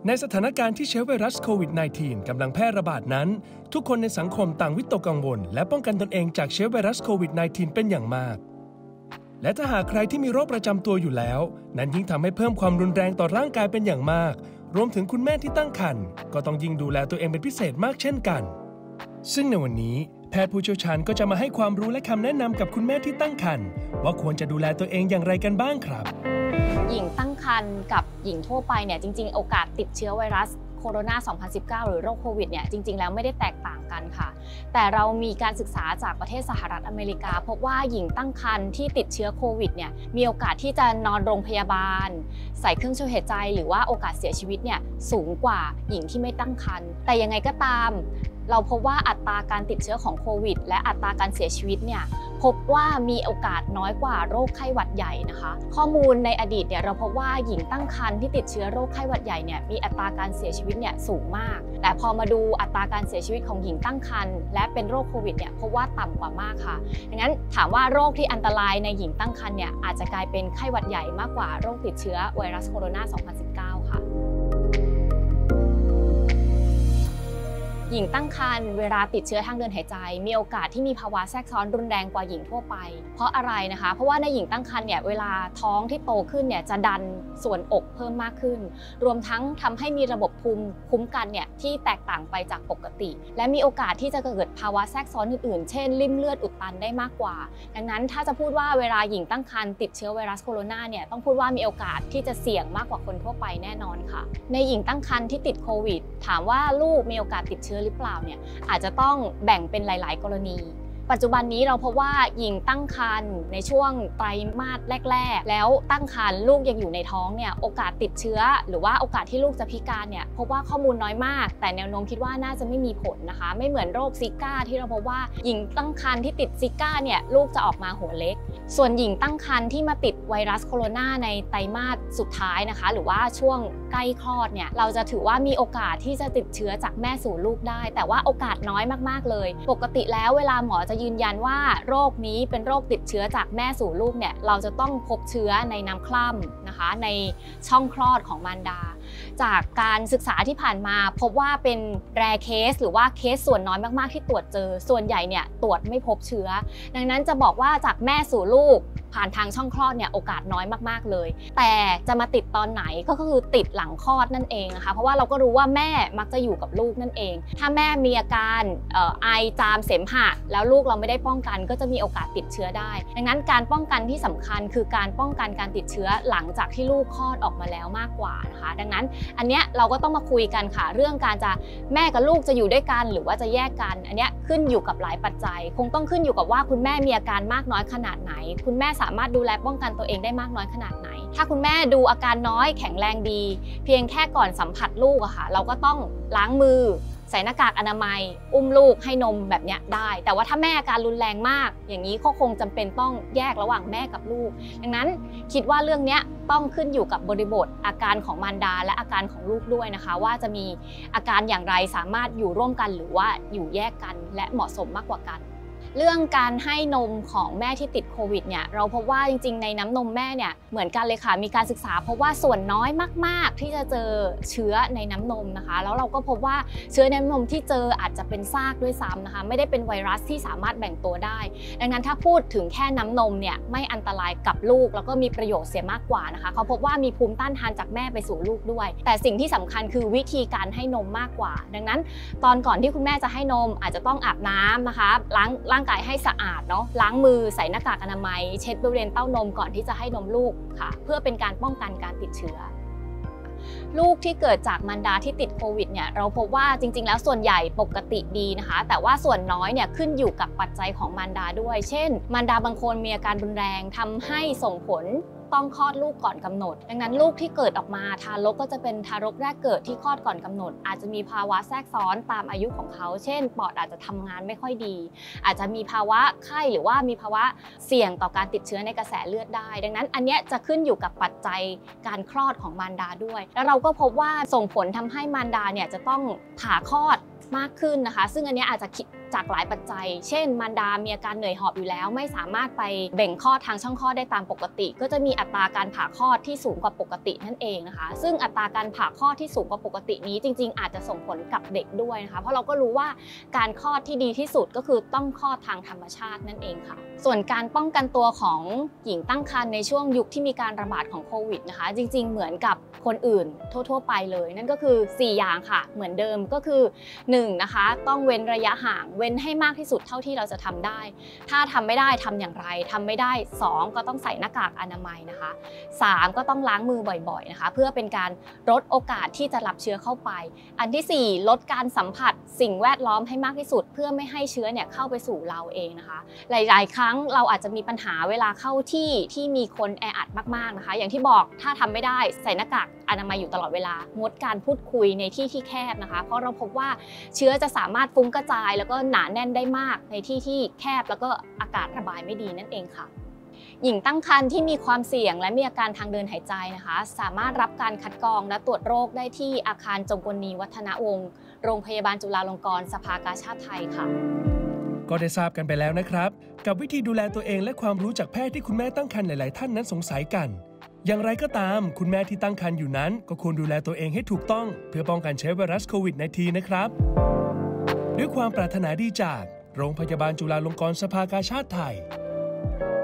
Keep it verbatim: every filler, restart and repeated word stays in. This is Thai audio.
ในสถานการณ์ที่เชื้อไวรัสโควิด สิบเก้า กำลังแพร่ระบาดนั้นทุกคนในสังคมต่างวิตกกังวลและป้องกันตนเองจากเชื้อไวรัสโควิด สิบเก้า เป็นอย่างมากและถ้าหากใครที่มีโรคประจำตัวอยู่แล้วนั้นยิ่งทำให้เพิ่มความรุนแรงต่อร่างกายเป็นอย่างมากรวมถึงคุณแม่ที่ตั้งครรภ์ก็ต้องยิ่งดูแลตัวเองเป็นพิเศษมากเช่นกันซึ่งในวันนี้แพทย์ผู้เชี่ยวชาญก็จะมาให้ความรู้และคำแนะนำกับคุณแม่ที่ตั้งครรภ์ว่าควรจะดูแลตัวเองอย่างไรกันบ้างครับหญิงตั้งครรภ์กับหญิงทั่วไปเนี่ยจริงๆโอกาสติดเชื้อไวรัสโคโรนา สองพันสิบเก้า หรือโรคโควิดเนี่ยจริงๆแล้วไม่ได้แตกต่างกันค่ะแต่เรามีการศึกษาจากประเทศสหรัฐอเมริกาพบว่าหญิงตั้งครรภ์ที่ติดเชื้อโควิดเนี่ยมีโอกาสที่จะนอนโรงพยาบาลใส่เครื่องช่วยหายใจหรือว่าโอกาสเสียชีวิตเนี่ยสูงกว่าหญิงที่ไม่ตั้งครรภ์แต่ยังไงก็ตามเราพบว่าอัตราการติดเชื้อของโควิดและอัตราการเสียชีวิตเนี่ยพบว่ามีโอกาสน้อยกว่าโรคไข้หวัดใหญ่นะคะข้อมูลในอดีตเนี่ยเราพบว่าหญิงตั้งครรภ์ที่ติดเชื้อโรคไข้หวัดใหญ่เนี่ยมีอัตราการเสียชีวิตเนี่ยสูงมากแต่พอมาดูอัตราการเสียชีวิตของหญิงตั้งครรภ์และเป็นโรคโควิดเนี่ยพบว่าต่ำกว่ามากค่ะดังนั้นถามว่าโรคที่อันตรายในหญิงตั้งครรภ์เนี่ยอาจจะกลายเป็นไข้หวัดใหญ่มากกว่าโรคติดเชื้อไวรัสโคโรนา สองพันสิบเก้า ค่ะหญิงตั้งครรภ์เวลาติดเชื้อทางเดินหายใจมีโอกาสที่มีภาวะแทรกซ้อนรุนแรงกว่าหญิงทั่วไปเพราะอะไรนะคะเพราะว่าในหญิงตั้งครรภ์เนี่ยเวลาท้องที่โตขึ้นเนี่ยจะดันส่วนอกเพิ่มมากขึ้นรวมทั้งทำให้มีระบบภูมิคุ้มกันเนี่ยที่แตกต่างไปจากปกติและมีโอกาสที่จะเกิดภาวะแทรกซ้อนอื่นๆเช่นริ่มเลือดอุดตันได้มากกว่าดังนั้นถ้าจะพูดว่าเวลาหญิงตั้งครรภ์ติดเชื้อไวรัสโคโรนาเนี่ยต้องพูดว่ามีโอกาสที่จะเสี่ยงมากกว่าคนทั่วไปแน่นอนค่ะในหญิงตั้งครรภ์ที่ติดโควิดถามว่าลูกมีโอกาสติดเชื้อหรือเปล่าเนี่ยอาจจะต้องแบ่งเป็นหลายๆกรณีปัจจุบันนี้เราพบว่าหญิงตั้งครรภ์ในช่วงไตรมาสแรกๆแล้วตั้งครรภ์ลูกยังอยู่ในท้องเนี่ยโอกาสติดเชื้อหรือว่าโอกาสที่ลูกจะพิการเนี่ยพบว่าข้อมูลน้อยมากแต่แนวโน้มคิดว่าน่าจะไม่มีผลนะคะไม่เหมือนโรคซิก้าที่เราพบว่าหญิงตั้งครรภ์ที่ติดซิก้าเนี่ยลูกจะออกมาหัวเล็กส่วนหญิงตั้งครรภ์ที่มาติดไวรัสโคโรนาในไตรมาสสุดท้ายนะคะหรือว่าช่วงใกล้คลอดเนี่ยเราจะถือว่ามีโอกาสที่จะติดเชื้อจากแม่สู่ลูกได้แต่ว่าโอกาสน้อยมากๆเลยปกติแล้วเวลาหมอจะยืนยันว่าโรคนี้เป็นโรคติดเชื้อจากแม่สู่ลูกเนี่ยเราจะต้องพบเชื้อในน้ำคร่ำนะคะในช่องคลอดของมารดาจากการศึกษาที่ผ่านมาพบว่าเป็นแรร์เคสหรือว่าเคสส่วนน้อยมากๆที่ตรวจเจอส่วนใหญ่เนี่ยตรวจไม่พบเชื้อดังนั้นจะบอกว่าจากแม่สู่ลูกผ่านทางช่องคลอดเนี่ยโอกาสน้อยมากๆเลยแต่จะมาติดตอนไหนก็คือติดหลังคลอดนั่นเองนะคะเพราะว่าเราก็รู้ว่าแม่มักจะอยู่กับลูกนั่นเองถ้าแม่มีอาการเอ่อไอจามเสมหะแล้วลูกเราไม่ได้ป้องกันก็จะมีโอกาสติดเชื้อได้ดังนั้นการป้องกันที่สำคัญคือการป้องกันการติดเชื้อหลังจากที่ลูกคลอดออกมาแล้วมากกว่านะคะดังนั้นอันเนี้ยเราก็ต้องมาคุยกันค่ะเรื่องการจะแม่กับลูกจะอยู่ด้วยกันหรือว่าจะแยกกันอันเนี้ยขึ้นอยู่กับหลายปัจจัยคงต้องขึ้นอยู่กับว่าคุณแม่มีอาการมากน้อยขนาดไหนคุณแม่สามารถดูแลป้องกันตัวเองได้มากน้อยขนาดไหนถ้าคุณแม่ดูอาการน้อยแข็งแรงดีเพียงแค่ก่อนสัมผัสลูกอะค่ะเราก็ต้องล้างมือใส่หน้ากากอนามัยอุ้มลูกให้นมแบบนี้ได้แต่ว่าถ้าแม่อาการรุนแรงมากอย่างนี้ก็คงจำเป็นต้องแยกระหว่างแม่กับลูกดังนั้นคิดว่าเรื่องนี้ต้องขึ้นอยู่กับบริบทอาการของมารดาและอาการของลูกด้วยนะคะว่าจะมีอาการอย่างไรสามารถอยู่ร่วมกันหรือว่าอยู่แยกกันและเหมาะสมมากกว่ากันเรื่องการให้นมของแม่ที่ติดโควิดเนี่ยเราพบว่าจริงๆในน้ำนมแม่เนี่ยเหมือนกันเลยค่ะมีการศึกษาพบว่าส่วนน้อยมากๆที่จะเจอเชื้อในน้ำนมนะคะแล้วเราก็พบว่าเชื้อในน้ำนมที่เจออาจจะเป็นซากด้วยซ้ำนะคะไม่ได้เป็นไวรัสที่สามารถแบ่งตัวได้ดังนั้นถ้าพูดถึงแค่น้ำนมเนี่ยไม่อันตรายกับลูกแล้วก็มีประโยชน์เสียมากกว่านะคะเขาพบว่ามีภูมิต้านทานจากแม่ไปสู่ลูกด้วยแต่สิ่งที่สำคัญคือวิธีการให้นมมากกว่าดังนั้นตอนก่อนที่คุณแม่จะให้นมอาจจะต้องอาบน้ำนะคะล้างร่างกายให้สะอาดเนาะล้างมือใส่หน้ากากอนามัยเช็ดบริเวณเต้านมก่อนที่จะให้นมลูกค่ะเพื่อเป็นการป้องกันการติดเชื้อลูกที่เกิดจากมารดาที่ติดโควิดเนี่ยเราพบว่าจริงๆแล้วส่วนใหญ่ปกติดีนะคะแต่ว่าส่วนน้อยเนี่ยขึ้นอยู่กับปัจจัยของมารดาด้วยเช่นมารดาบางคนมีอาการรุนแรงทำให้ส่งผลต้องคลอดลูกก่อนกำหนดดังนั้นลูกที่เกิดออกมาทารกก็จะเป็นทารกแรกเกิดที่คลอดก่อนกำหนดอาจจะมีภาวะแทรกซ้อนตามอายุของเขาเช่นปอดอาจจะทำงานไม่ค่อยดีอาจจะมีภาวะไข้หรือว่ามีภาวะเสี่ยงต่อการติดเชื้อในกระแสเลือดได้ดังนั้นอันนี้จะขึ้นอยู่กับปัจจัยการคลอดของมารดาด้วยแล้วเราก็พบว่าส่งผลทำให้มารดาเนี่ยจะต้องผ่าคลอดมากขึ้นนะคะซึ่งอันนี้อาจจะจากหลายปัจจัยเช่นมารดามีอาการเหนื่อยหอบอยู่แล้วไม่สามารถไปเบ่งคลอดทางช่องคลอดได้ตามปกติก็จะมีอัตราการผ่าคลอดที่สูงกว่าปกตินั่นเองนะคะซึ่งอัตราการผ่าคลอดที่สูงกว่าปกตินี้จริงๆอาจจะส่งผลกับเด็กด้วยนะคะเพราะเราก็รู้ว่าการคลอดที่ดีที่สุดก็คือต้องคลอดทางธรรมชาตินั่นเองค่ะส่วนการป้องกันตัวของหญิงตั้งครรภ์ในช่วงยุคที่มีการระบาดของโควิดนะคะจริงๆเหมือนกับคนอื่นทั่วๆไปเลยนั่นก็คือสี่อย่างค่ะเหมือนเดิมก็คือหนึ่งนะคะต้องเว้นระยะห่างเว้นให้มากที่สุดเท่าที่เราจะทำได้ถ้าทำไม่ได้ทำอย่างไรทำไม่ได้สองก็ต้องใส่หน้ากากอนามัยนะคะสามก็ต้องล้างมือบ่อยๆนะคะเพื่อเป็นการลดโอกาสที่จะรับเชื้อเข้าไปอันที่สี่ลดการสัมผัสสิ่งแวดล้อมให้มากที่สุดเพื่อไม่ให้เชื้อเนี่ยเข้าไปสู่เราเองนะคะหลายๆครั้งเราอาจจะมีปัญหาเวลาเข้าที่ที่มีคนแออัดมากๆนะคะอย่างที่บอกถ้าทำไม่ได้ใส่หน้ากากอนามัยอยู่ตลอดเวลางดการพูดคุยในที่ที่แคบนะคะเพราะเราพบว่าเชื้อจะสามารถฟุ้งกระจายแล้วก็หนาแน่นได้มากในที่ที่แคบแล้วก็อากาศระบายไม่ดีนั่นเองค่ะหญิงตั้งครรภ์ที่มีความเสี่ยงและมีอาการทางเดินหายใจนะคะสามารถรับการคัดกรองและตรวจโรคได้ที่อาคารจงกลนีวัฒนวงศ์โรงพยาบาลจุฬาลงกรณ์สภากาชาดไทยค่ะก็ได้ทราบกันไปแล้วนะครับกับวิธีดูแลตัวเองและความรู้จากแพทย์ที่คุณแม่ตั้งครรภ์หลายๆท่านนั้นสงสัยกันอย่างไรก็ตามคุณแม่ที่ตั้งครรภ์อยู่นั้นก็ควรดูแลตัวเองให้ถูกต้องเพื่อป้องกันเชื้อไวรัสโควิด สิบเก้า นะครับด้วยความปรารถนาดีจากโรงพยาบาลจุฬาลงกรณ์สภากาชาดไทย